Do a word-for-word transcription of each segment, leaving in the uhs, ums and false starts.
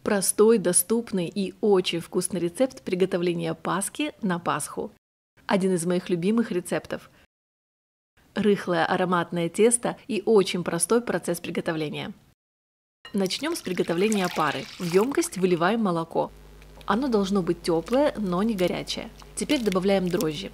Простой, доступный и очень вкусный рецепт приготовления паски на Пасху. Один из моих любимых рецептов. Рыхлое ароматное тесто и очень простой процесс приготовления. Начнем с приготовления опары. В емкость выливаем молоко. Оно должно быть теплое, но не горячее. Теперь добавляем дрожжи.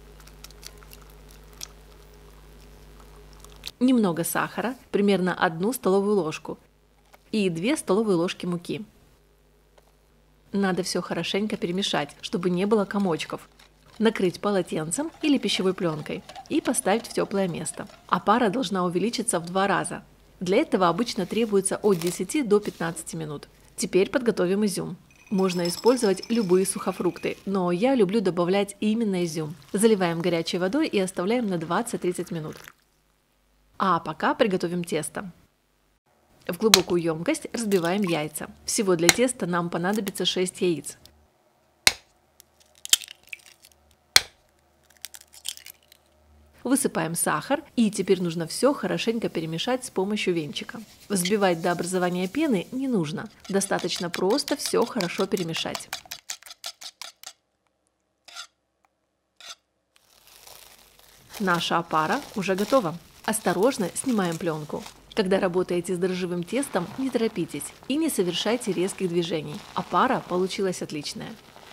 Немного сахара, примерно одну столовую ложку. И две столовые ложки муки. Надо все хорошенько перемешать, чтобы не было комочков. Накрыть полотенцем или пищевой пленкой и поставить в теплое место. Опара должна увеличиться в два раза. Для этого обычно требуется от десяти до пятнадцати минут. Теперь подготовим изюм. Можно использовать любые сухофрукты, но я люблю добавлять именно изюм. Заливаем горячей водой и оставляем на двадцать-тридцать минут. А пока приготовим тесто. В глубокую емкость разбиваем яйца. Всего для теста нам понадобится шесть яиц. Высыпаем сахар, и теперь нужно все хорошенько перемешать с помощью венчика. Взбивать до образования пены не нужно, достаточно просто все хорошо перемешать. Наша опара уже готова. Осторожно снимаем пленку. Когда работаете с дрожжевым тестом, не торопитесь и не совершайте резких движений. Опара получилась отличная.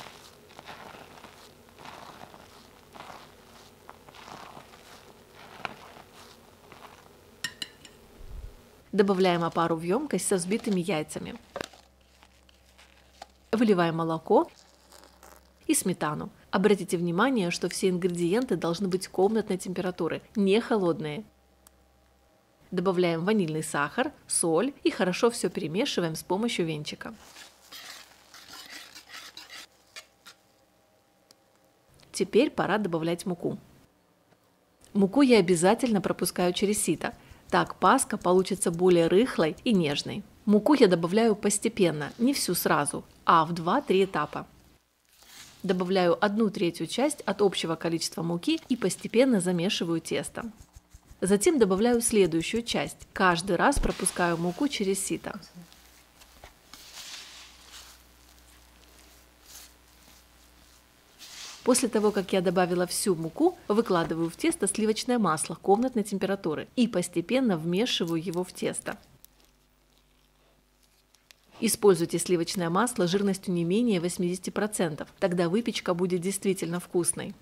Добавляем опару в емкость со взбитыми яйцами. Выливаем молоко и сметану. Обратите внимание, что все ингредиенты должны быть комнатной температуры, не холодные. Добавляем ванильный сахар, соль и хорошо все перемешиваем с помощью венчика. Теперь пора добавлять муку. Муку я обязательно пропускаю через сито. Так паска получится более рыхлой и нежной. Муку я добавляю постепенно, не всю сразу, а в два-три этапа. Добавляю одну третью часть от общего количества муки и постепенно замешиваю тесто. Затем добавляю следующую часть. Каждый раз пропускаю муку через сито. После того, как я добавила всю муку, выкладываю в тесто сливочное масло комнатной температуры и постепенно вмешиваю его в тесто. Используйте сливочное масло жирностью не менее восьмидесяти процентов, тогда выпечка будет действительно вкусной.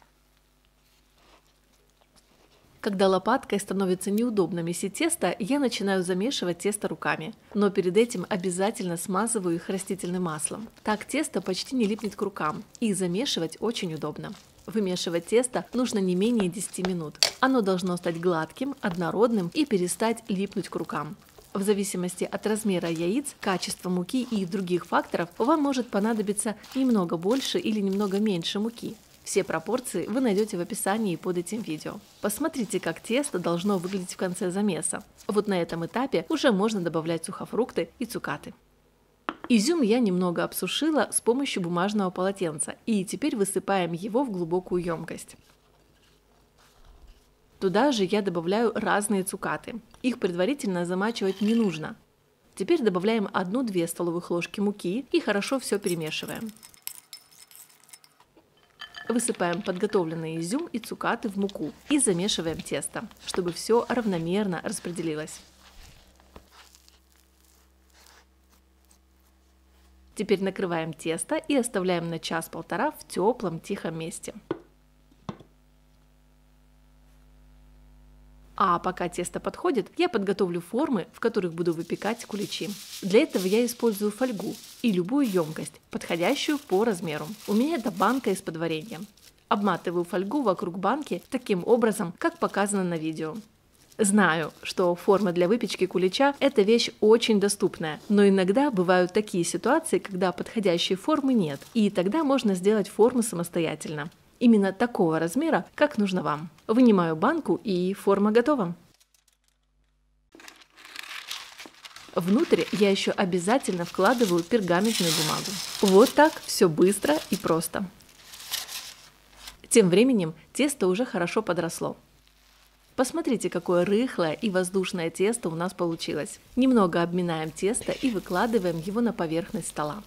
Когда лопаткой становится неудобно месить тесто, я начинаю замешивать тесто руками, но перед этим обязательно смазываю их растительным маслом. Так тесто почти не липнет к рукам, и замешивать очень удобно. Вымешивать тесто нужно не менее десяти минут. Оно должно стать гладким, однородным и перестать липнуть к рукам. В зависимости от размера яиц, качества муки и других факторов вам может понадобиться немного больше или немного меньше муки. Все пропорции вы найдете в описании под этим видео. Посмотрите, как тесто должно выглядеть в конце замеса. Вот на этом этапе уже можно добавлять сухофрукты и цукаты. Изюм я немного обсушила с помощью бумажного полотенца, и теперь высыпаем его в глубокую емкость. Туда же я добавляю разные цукаты. Их предварительно замачивать не нужно. Теперь добавляем одну-две столовых ложки муки и хорошо все перемешиваем. Высыпаем подготовленный изюм и цукаты в муку и замешиваем тесто, чтобы все равномерно распределилось. Теперь накрываем тесто и оставляем на час-полтора в теплом тихом месте. А пока тесто подходит, я подготовлю формы, в которых буду выпекать куличи. Для этого я использую фольгу и любую емкость, подходящую по размеру. У меня это банка из-под варенья. Обматываю фольгу вокруг банки таким образом, как показано на видео. Знаю, что форма для выпечки кулича – это вещь очень доступная, но иногда бывают такие ситуации, когда подходящей формы нет, и тогда можно сделать форму самостоятельно. Именно такого размера, как нужно вам. Вынимаю банку, и форма готова. Внутрь я еще обязательно вкладываю пергаментную бумагу. Вот так все быстро и просто. Тем временем тесто уже хорошо подросло. Посмотрите, какое рыхлое и воздушное тесто у нас получилось. Немного обминаем тесто и выкладываем его на поверхность стола.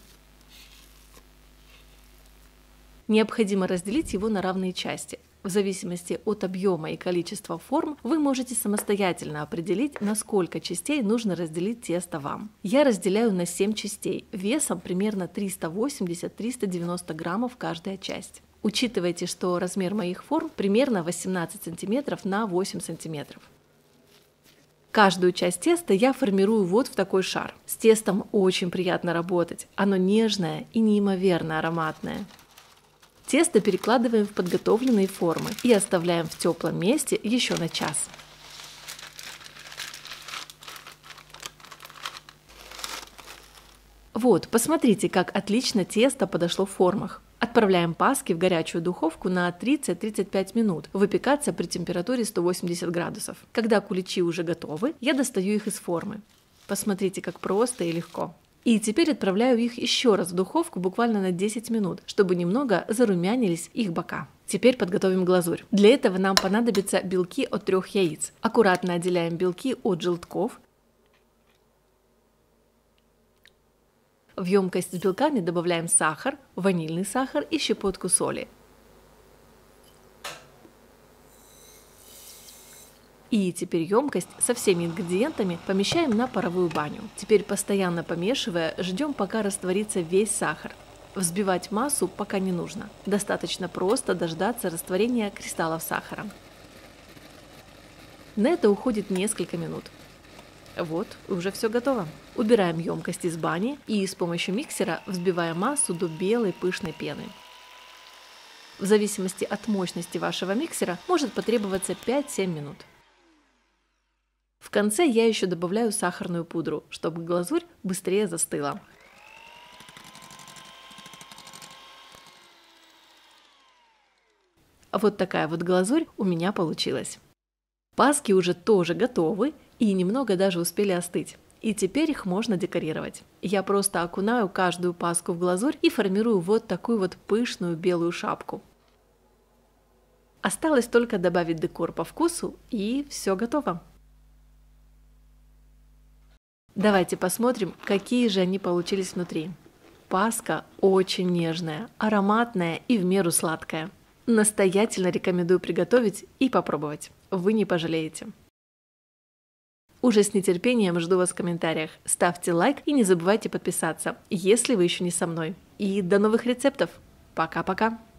Необходимо разделить его на равные части. В зависимости от объема и количества форм вы можете самостоятельно определить, на сколько частей нужно разделить тесто вам. Я разделяю на семь частей, весом примерно триста восемьдесят — триста девяносто граммов каждая часть. Учитывайте, что размер моих форм примерно восемнадцать сантиметров на восемь сантиметров. Каждую часть теста я формирую вот в такой шар. С тестом очень приятно работать, оно нежное и неимоверно ароматное. Тесто перекладываем в подготовленные формы и оставляем в теплом месте еще на час. Вот, посмотрите, как отлично тесто подошло в формах. Отправляем паски в горячую духовку на тридцать — тридцать пять минут, выпекаться при температуре сто восемьдесят градусов. Когда куличи уже готовы, я достаю их из формы. Посмотрите, как просто и легко. И теперь отправляю их еще раз в духовку буквально на десять минут, чтобы немного зарумянились их бока. Теперь подготовим глазурь. Для этого нам понадобятся белки от трех яиц. Аккуратно отделяем белки от желтков. В емкость с белками добавляем сахар, ванильный сахар и щепотку соли. И теперь емкость со всеми ингредиентами помещаем на паровую баню. Теперь, постоянно помешивая, ждем, пока растворится весь сахар. Взбивать массу пока не нужно. Достаточно просто дождаться растворения кристаллов сахара. На это уходит несколько минут. Вот, уже все готово. Убираем емкость из бани и с помощью миксера взбиваем массу до белой пышной пены. В зависимости от мощности вашего миксера может потребоваться пять-семь минут. В конце я еще добавляю сахарную пудру, чтобы глазурь быстрее застыла. Вот такая вот глазурь у меня получилась. Паски уже тоже готовы и немного даже успели остыть. И теперь их можно декорировать. Я просто окунаю каждую паску в глазурь и формирую вот такую вот пышную белую шапку. Осталось только добавить декор по вкусу, и все готово. Давайте посмотрим, какие же они получились внутри. Паска очень нежная, ароматная и в меру сладкая. Настоятельно рекомендую приготовить и попробовать. Вы не пожалеете. Уже с нетерпением жду вас в комментариях. Ставьте лайк и не забывайте подписаться, если вы еще не со мной. И до новых рецептов. Пока-пока.